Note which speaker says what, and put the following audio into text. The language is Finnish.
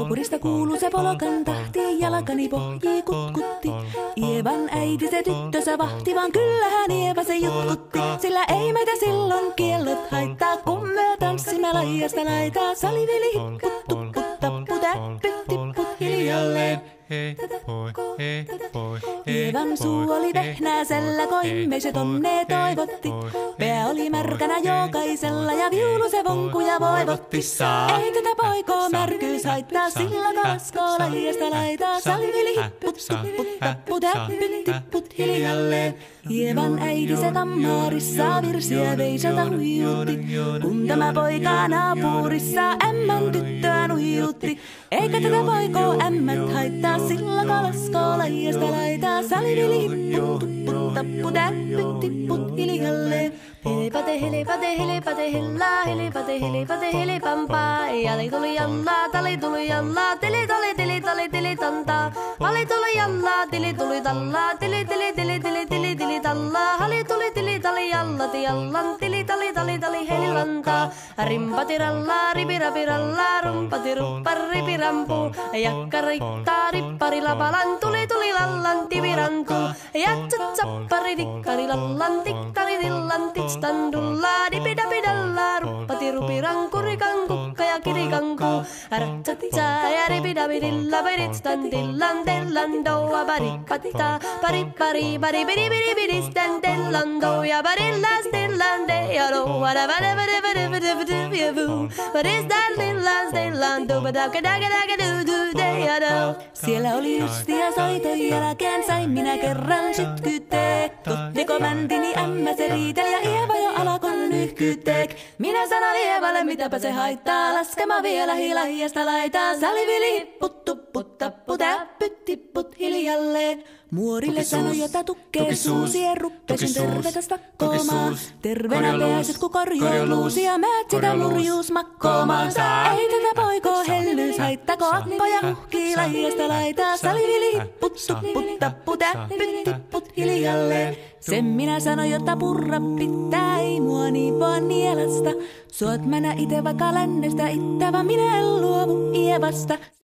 Speaker 1: Naapurista kuuluu se polokan tahti, jalkani pohjii kutkutti. Ievan äiti se tyttönsä vahti, vaan kyllähän Ieva se jutkutti. Sillä ei meitä silloin kiellot haittaa, kun me tanssimme laijasta laitaa. Salivili hipput, tupput, tapput, äppyt, tipput hiljalleen.
Speaker 2: Hei poi,
Speaker 1: Ievan suu oli vehnäisellä, koimmeiset onnea toivotti. Pää oli märkänä jokaisella ja viulu se vonkuja voivotti. Ei tätä poikoo märkyys haittaa, sillä kaskoo laijasta laitaa. Salivili hipput, tupput, tapput, äppyt, tipput hiljalleen. Ievan äiti se kammarissa virsiä veisalta huijutti. Kun tämä poika naapurissa ämmän tyttöä nuijutti. Eikä tätä poikoo ämmät haittaa, sillä kalaskoo laijasta laitaa. Salivili hipput, tupput, tapput, äppyt, tipput hiljalleen. Helepate, helepate, helepate, hellaa, helepate, helepate, helepampaa. Jali tuli jallaa, tali tuli jallaa, tili tali, tili tali, tili tantaa. Hali tuli jallaa, tili tuli tallaa, tili tili tili tili tili tili tallaa. Hali tuli tili tali jallati jallan, tili tali tali tali helilantaa. Rimpati rallaa, ripirapi rallaa, rumpati ruppar ripirampu. Jakka riittaa, rippari lapalan, tuli tuli lallan, tivirantu. Jatsat sappari, dikkari lallan, tikkari tillan, standulla dipidapidalla ruppati rupiranku rikanku kaya kirikanku ratsatsa ja ripidapidilla peditstandillan dellando abaripatta paripari baribiribiribidistandellando ja barillastillande ja lo whatever but is that lillastillando badakadakadakadudu. Siellä oli justia soiton jälkeen, sain minä kerran sytkyteek. Tuttiko mäntini ämmä se riitel ja Ieva jo alakon nyhkyteek. Minä sanon Ievalle, mitäpä se haittaa, laskema vielä hilahiasta laitaa. Salivili hipput, tupput, tapput, äppyt, tipput hiljalleen. Muorille sanoi, jota tukkee suusi, ruppesin tervetä stakkomaan. Terveenä pääset, kun korjouluusi ja määt sitä murjuus makkoomaan. Ei tätä poikoo hellyys haittako, akkoja huhkii lajiasta laitaa. Salivili hipput, tupput, tapput, äppyt, tipput hiljalleen. Sen minä sanoin, jota purra pitää, ei mua niin vaan nielasta. Suot mänä ite vaikka lännestä ittävä, minä en luovu Ievasta.